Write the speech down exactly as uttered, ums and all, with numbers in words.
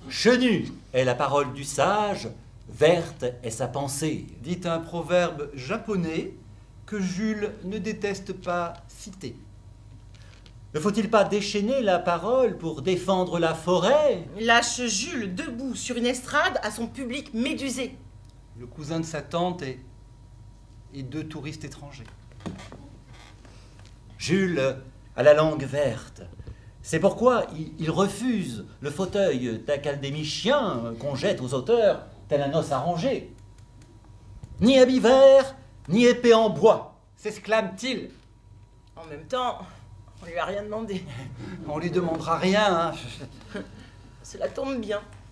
Chenu est la parole du sage, verte est sa pensée. Dit un proverbe japonais que Jules ne déteste pas citer. Ne faut-il pas déchaîner la parole pour défendre la forêt? Lâche Jules debout sur une estrade à son public médusé. Le cousin de sa tante et, et deux touristes étrangers. Jules a la langue verte. C'est pourquoi il, il refuse le fauteuil d'académicien qu'on jette aux auteurs tel un os arrangé. Ni habit vert, ni épée en bois, s'exclame-t-il. En même temps, on lui a rien demandé. On lui demandera rien, hein. Cela tombe bien.